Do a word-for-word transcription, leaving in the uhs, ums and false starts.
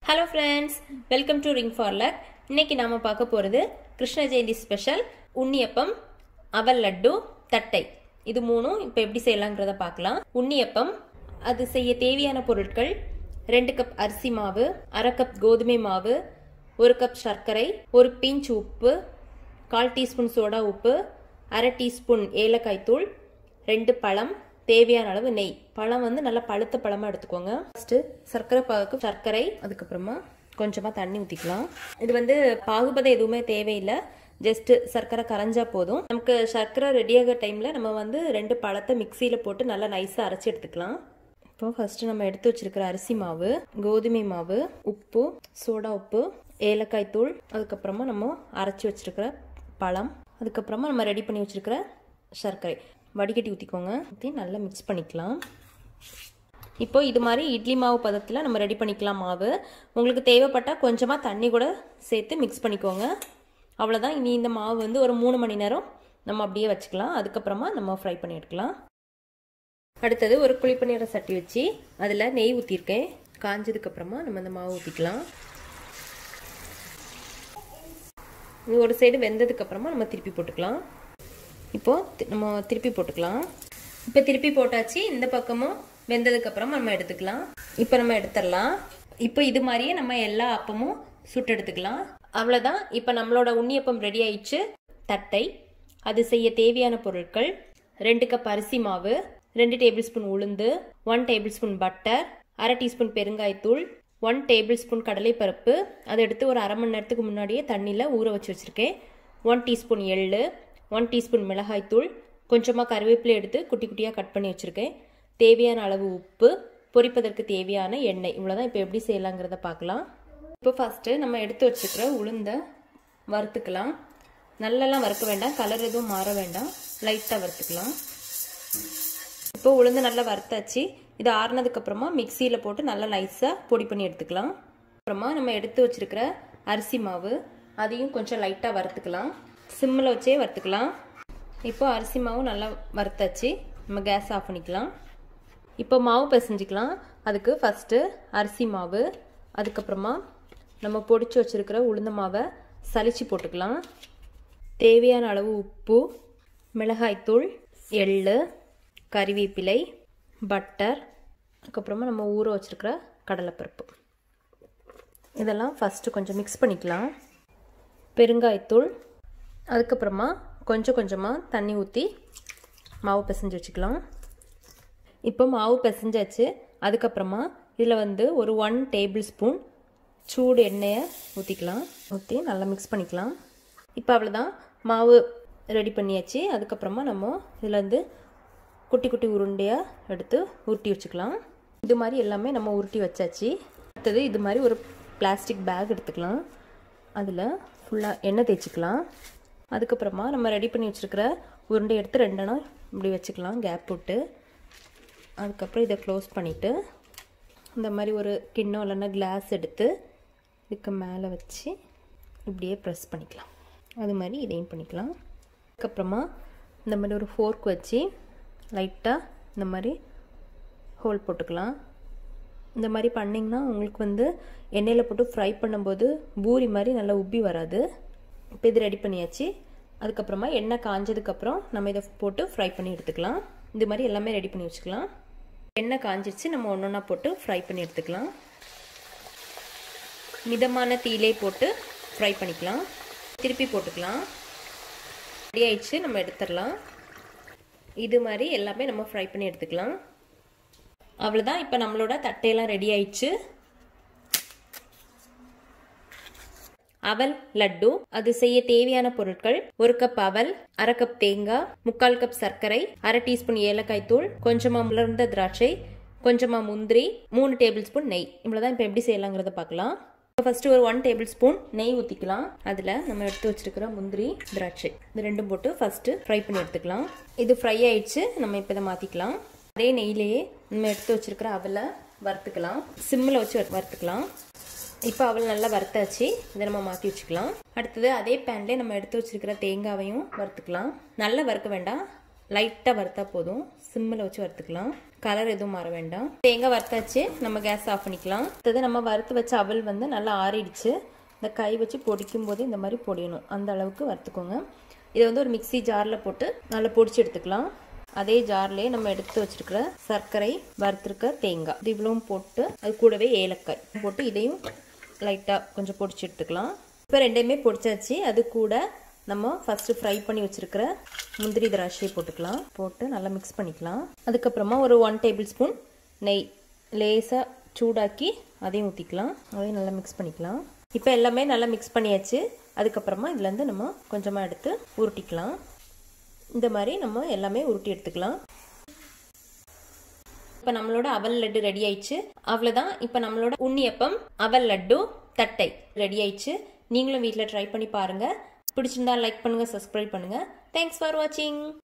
Hello friends, welcome to Ring for Luck. இன்னைக்கு நாம பார்க்க போறது கிருஷ்ண ஜெயந்தி ஸ்பெஷல் உண்ணியப்பம், அவல் லட்டு, தட்டை. இது மூணும் இப்போ எப்படி செய்யலாம்ங்கறத பார்க்கலாம். உண்ணியப்பம் அது செய்ய தேவையான பொருட்கள் ரெண்டு கப் அரிசி மாவு, அரை கப் கோதுமை மாவு, ஒரு கப் சர்க்கரை, ஒரு பிஞ்ச் உப்பு, கால் டீஸ்பூன் சோடா உப்பு, அரை டீஸ்பூன் ஏலக்காய் தூள், ரெண்டு பழம், தேவையான அளவு நெய். பழம் வந்து நல்லா பழுத்த பழமா எடுத்துக்கோங்க. ஃபர்ஸ்ட் சர்க்கரை பாகுக்கு சர்க்கரை, அதுக்கப்புறமா கொஞ்சமா தண்ணி ஊத்திக்கலாம். இது வந்து பாகுபதம் எதுவுமே தேவையில்லை, ஜஸ்ட் சர்க்கரை கரைஞ்சா போதும். நமக்கு சர்க்கரை ரெடியாக டைம்ல நம்ம வந்து ரெண்டு பழத்தை மிக்சியில போட்டு நல்லா நைஸா அரைச்சி எடுத்துக்கலாம். இப்போ ஃபர்ஸ்ட் நம்ம எடுத்து வச்சிருக்கிற அரிசி மாவு, கோதுமை மாவு, உப்பு, சோடா உப்பு, ஏலக்காய் தூள், அதுக்கப்புறமா நம்ம அரைச்சி வச்சிருக்கிற பழம், அதுக்கப்புறமா நம்ம ரெடி பண்ணி வச்சிருக்கிற சர்க்கரை வடிகட்டி ஊற்றிக்கோங்க. ஊற்றி நல்லா மிக்ஸ் பண்ணிக்கலாம். இப்போ இது மாதிரி இட்லி மாவு பதத்தில் நம்ம ரெடி பண்ணிக்கலாம் மாவு. உங்களுக்கு தேவைப்பட்டால் கொஞ்சமாக தண்ணி கூட சேர்த்து மிக்ஸ் பண்ணிக்கோங்க. அவ்வளோதான். இனி இந்த மாவு வந்து ஒரு மூணு மணி நேரம் நம்ம அப்படியே வச்சுக்கலாம். அதுக்கப்புறமா நம்ம ஃப்ரை பண்ணி எடுக்கலாம். அடுத்தது ஒரு குழிப்பணியார சட்டி வச்சு அதில் நெய் ஊற்றிருக்கேன். காஞ்சதுக்கப்புறமா நம்ம இந்த மாவு ஊற்றிக்கலாம். இது ஒரு சைடு வெந்ததுக்கப்புறமா நம்ம திருப்பி போட்டுக்கலாம். இப்போ நம்ம திருப்பி போட்டுக்கலாம். இப்போ திருப்பி போட்டாச்சு. இந்த பக்கமும் வெந்ததுக்கு அப்புறம் நம்ம எடுத்துக்கலாம். இப்போ நம்ம எடுத்துடலாம். இப்போ இது மாதிரியே நம்ம எல்லா அப்பமும் சுட்டு எடுத்துக்கலாம். அவ்வளோதான். இப்போ நம்மளோட உண்ணியப்பம் ரெடி ஆயிடுச்சு. தட்டை அது செய்ய தேவையான பொருட்கள் ரெண்டு கப் அரிசி மாவு, ரெண்டு டேபிள் ஸ்பூன் உளுந்து, ஒன் டேபிள் ஸ்பூன் பட்டர், அரை டீஸ்பூன் பெருங்காயத்தூள், ஒன் டேபிள் ஸ்பூன் கடலைப்பருப்பு. அதை எடுத்து ஒரு அரை மணி நேரத்துக்கு முன்னாடியே தண்ணியில் ஊற வச்சு வச்சுருக்கேன். ஒன் டீஸ்பூன் எள்ளு, ஒன் டீஸ்பூன் மிளகாய்த்தூள், கொஞ்சமாக கருவேப்பிலை எடுத்து குட்டி குட்டியாக கட் பண்ணி வச்சுருக்கேன். தேவையான அளவு உப்பு, பொரிப்பதற்கு தேவையான எண்ணெய். இவ்வளோதான். இப்போ எப்படி செய்யலாங்கிறத பார்க்கலாம். இப்போ ஃபஸ்ட்டு நம்ம எடுத்து வச்சுக்கிற உளுந்தை வறுத்துக்கலாம். நல்லெல்லாம் வறுக்க வேண்டாம், கலர் எதுவும் மாற வேண்டாம், லைட்டாக வறுத்துக்கலாம். இப்போ உளுந்து நல்லா வறுத்தாச்சு. இது ஆறுனதுக்கப்புறமா மிக்சியில் போட்டு நல்லா நைஸாக பொடி பண்ணி எடுத்துக்கலாம். அப்புறமா நம்ம எடுத்து வச்சுருக்கிற அரிசி மாவு அதையும் கொஞ்சம் லைட்டாக வறுத்துக்கலாம். சிம்மில் வச்சே வறுத்துக்கலாம். இப்போ அரிசி மாவு நல்லா வறுத்தாச்சு. நம்ம கேஸ் ஆஃப் பண்ணிக்கலாம். இப்போ மாவு பிசைஞ்சிக்கலாம். அதுக்கு ஃபஸ்ட்டு அரிசி மாவு, அதுக்கப்புறமா நம்ம பொடிச்சு வச்சுருக்கிற உளுந்த மாவை சலிச்சு போட்டுக்கலாம். தேவையான அளவு உப்பு, மிளகாய்த்தூள், எள்ளு, கறிவேப்பிலை, பட்டர், அதுக்கப்புறமா நம்ம ஊற வச்சுருக்கிற கடலைப்பருப்பு, இதெல்லாம் ஃபஸ்ட்டு கொஞ்சம் மிக்ஸ் பண்ணிக்கலாம். பெருங்காயத்தூள், அதுக்கப்புறமா கொஞ்சம் கொஞ்சமாக தண்ணி ஊற்றி மாவு பிசைஞ்சு வச்சுக்கலாம். இப்போ மாவு பிசைஞ்சாச்சு. அதுக்கப்புறமா இதில் வந்து ஒரு ஒன் டேபிள் ஸ்பூன் சூடு எண்ணெயை ஊற்றிக்கலாம். ஊற்றி நல்லா மிக்ஸ் பண்ணிக்கலாம். இப்போ அவ்வளோதான், மாவு ரெடி பண்ணியாச்சு. அதுக்கப்புறமா நம்ம இதில் வந்து குட்டி குட்டி உருண்டையாக எடுத்து உருட்டி வச்சுக்கலாம். இது மாதிரி எல்லாமே நம்ம உருட்டி வச்சாச்சு. அடுத்தது இது மாதிரி ஒரு பிளாஸ்டிக் பேக் எடுத்துக்கலாம். அதில் ஃபுல்லாக எண்ணெய் தேய்ச்சிக்கலாம். அதுக்கப்புறமா நம்ம ரெடி பண்ணி வச்சுருக்கிற உருண்டை எடுத்து ரெண்டெண்ணா இப்படி வச்சுக்கலாம், கேப் போட்டு. அதுக்கப்புறம் இதை க்ளோஸ் பண்ணிவிட்டு இந்த மாதிரி ஒரு கிண்ணம் இல்லைன்னா கிளாஸ் எடுத்து இதுக்கு மேலே வச்சு இப்படியே ப்ரெஸ் பண்ணிக்கலாம். அது மாதிரி இதையும் பண்ணிக்கலாம். அதுக்கப்புறமா இந்த மாதிரி ஒரு ஃபோர்க் வச்சு லைட்டாக இந்த மாதிரி ஹோல் போட்டுக்கலாம். இந்த மாதிரி பண்ணிங்கன்னா உங்களுக்கு வந்து எண்ணெயில் போட்டு ஃப்ரை பண்ணும்போது பூரி மாதிரி நல்லா உப்பி வராது. இப்போ இது ரெடி பண்ணியாச்சு. அதுக்கப்புறமா எண்ணெய் காஞ்சதுக்கப்புறம் நம்ம இதை போட்டு ஃப்ரை பண்ணி எடுத்துக்கலாம். இது மாதிரி எல்லாமே ரெடி பண்ணி வச்சுக்கலாம். எண்ணெய் காஞ்சிச்சு, நம்ம ஒன்று ஒன்றா போட்டு ஃப்ரை பண்ணி எடுத்துக்கலாம். மிதமான தீயிலே போட்டு ஃப்ரை பண்ணிக்கலாம். திருப்பி போட்டுக்கலாம். ரெடி ஆயிடுச்சு, நம்ம எடுத்துடலாம். இது மாதிரி எல்லாமே நம்ம ஃப்ரை பண்ணி எடுத்துக்கலாம். அவ்வளோதான். இப்போ நம்மளோட தட்டையெல்லாம் ரெடி ஆயிடுச்சு. அவல் லட்டு அது செய்ய தேவையான பொருட்கள் ஒரு கப் அவல், அரை கப் தேங்காய், முக்கால் கப் சர்க்கரை, அரை டீஸ்பூன் ஏலக்காய் தூள், கொஞ்சமா முளர்ந்த திராட்சை, கொஞ்சமா முந்திரி, மூணு டேபிள் ஸ்பூன் நெய். இவ்வளவுதான். இப்போ எப்படி செய்யலாங்கிறத பார்க்கலாம். ஃபர்ஸ்ட் ஒரு ஒன் டேபிள் ஸ்பூன் நெய் ஊற்றிக்கலாம். அதில் நம்ம எடுத்து வச்சிருக்கிற முந்திரி, திராட்சை இது ரெண்டும் போட்டு ஃபர்ஸ்ட் ஃப்ரை பண்ணி எடுத்துக்கலாம். இது ஃப்ரை ஆயிடுச்சு. நம்ம இப்போ இதை மாற்றிக்கலாம். அதே நெய்லேயே நம்ம எடுத்து வச்சிருக்கிற அவலை வறுத்துக்கலாம். சிம்மில் வச்சு வறுத்துக்கலாம். இப்போ அவல் நல்லா வறுத்தாச்சு. இதை நம்ம மாற்றி வச்சுக்கலாம். அடுத்தது அதே பேன்லேயே நம்ம எடுத்து வச்சிருக்கிற தேங்காவையும் வறுத்துக்கலாம். நல்லா வறுக்க வேண்டாம், லைட்டாக வறுத்தா போதும். சிம்மில் வச்சு வறுத்துக்கலாம். கலர் எதுவும் மாற வேண்டாம். தேங்காய் வறுத்தாச்சு, நம்ம கேஸ் ஆஃப் பண்ணிக்கலாம். அடுத்தது நம்ம வறுத்து வச்ச அவல் வந்து நல்லா ஆறிடுச்சு. இந்த கை வச்சு பொடிக்கும் போது இந்த மாதிரி பொடியணும், அந்த அளவுக்கு வறுத்துக்கோங்க. இதை வந்து ஒரு மிக்சி ஜாரில் போட்டு நல்லா பொடிச்சு எடுத்துக்கலாம். அதே ஜார்லேயே நம்ம எடுத்து வச்சிருக்கிற சர்க்கரை, வறுத்துருக்க தேங்காய், இது இவ்வளவும் போட்டு அது கூடவே ஏலக்காய் போட்டு இதையும் லைட்டாக கொஞ்சம் பொடிச்சு எடுத்துக்கலாம். இப்போ ரெண்டையுமே பொடிச்சாச்சு. அது கூட நம்ம ஃபஸ்ட்டு ஃப்ரை பண்ணி வச்சுருக்கிற முந்திரி திராட்சையை போட்டுக்கலாம். போட்டு நல்லா மிக்ஸ் பண்ணிக்கலாம். அதுக்கப்புறமா ஒரு ஒன் டேபிள் ஸ்பூன் நெய் லேசாக சூடாக்கி அதையும் ஊற்றிக்கலாம். அதையும் நல்லா மிக்ஸ் பண்ணிக்கலாம். இப்போ எல்லாமே நல்லா மிக்ஸ் பண்ணியாச்சு. அதுக்கப்புறமா இதுலேருந்து நம்ம கொஞ்சமாக எடுத்து உருட்டிக்கலாம். இந்த மாதிரி நம்ம எல்லாமே உருட்டி எடுத்துக்கலாம். இப்போ நம்மளோட அவல் லட்டு ரெடி ஆயிடுச்சு. அவ்வளோதான். இப்போ நம்மளோட உண்ணியப்பம் அவல் லட்டு தட்டை ரெடி ஆயிடுச்சு. நீங்களும் வீட்டில் ட்ரை பண்ணி பாருங்கள். பிடிச்சிருந்தா லைக் பண்ணுங்கள், சப்ஸ்கிரைப் பண்ணுங்கள். தேங்க்ஸ் ஃபார் வாட்சிங்.